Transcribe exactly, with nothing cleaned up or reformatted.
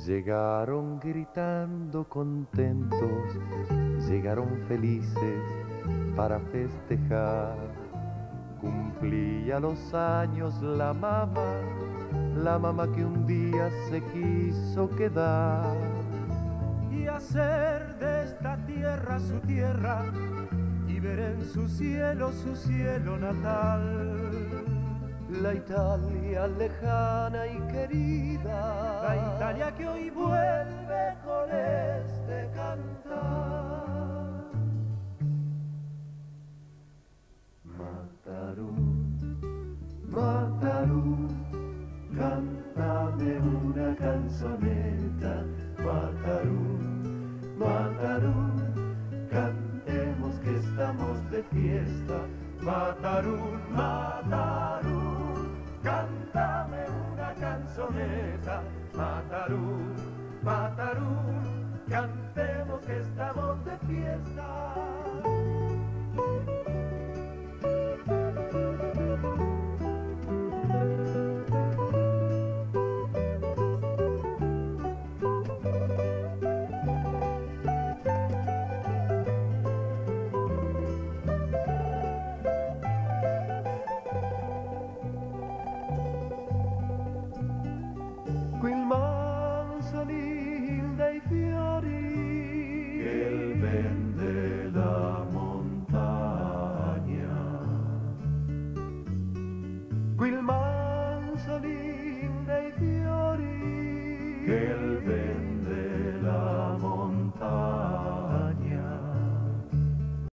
Llegaron gritando contentos, llegaron felices para festejar. Cumplía los años la mamá, la mamá que un día se quiso quedar y hacer de esta tierra su tierra y ver en su cielo su cielo natal. La Italia lejana y querida, la Italia que hoy vuelve con este cantar. Matarú, Matarú, cántame una canzoneta. Matarú, Matarú, cantemos que estamos de fiesta. Matarú, Matarú, cántame una canzoneta. Matarú, Matarú, cantemos que estamos de fiesta. Quel manzanil dei fiori che il ben della montagna, quel manzanil dei fiori che il ben della montagna.